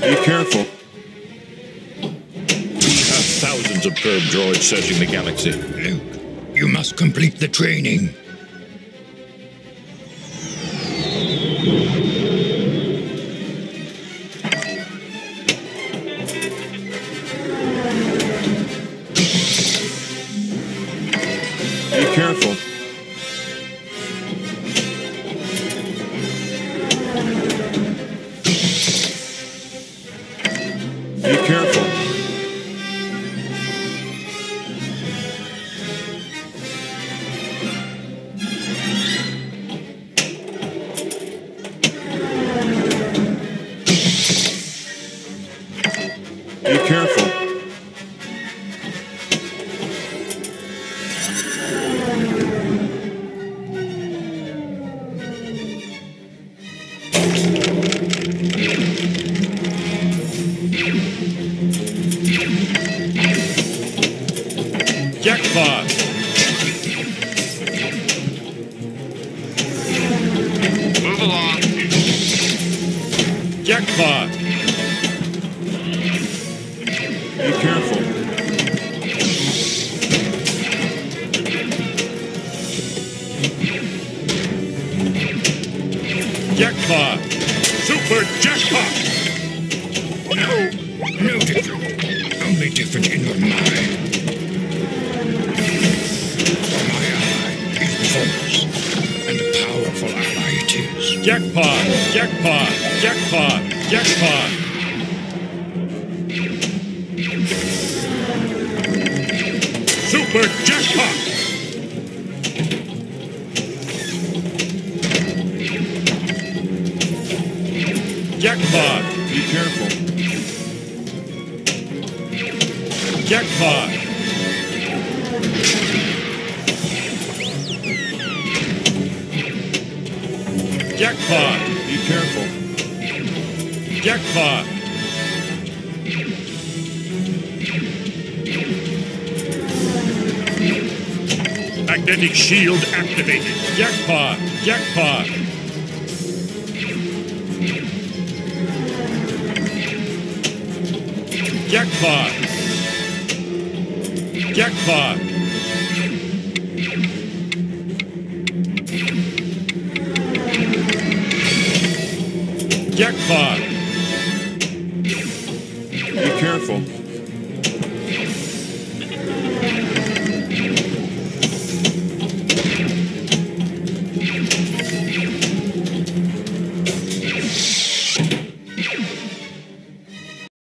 Be careful. We have thousands of probe droids searching the galaxy. Luke, you must complete the training. Be careful. Be careful. Be careful. Jackpot! Move along. Jackpot! Be careful. Jackpot! Super jackpot! No different. Only different in your mind. My ally is the Force, and a powerful ally it is. Jackpot! Jackpot! Jackpot! Jackpot! Super jackpot! Jackpot! Be careful. Jackpot! Jackpot! Be careful. Jackpot! Magnetic shield activated. Jackpot! Jackpot! Jackpot! Jackpot! Jackpot! Be careful.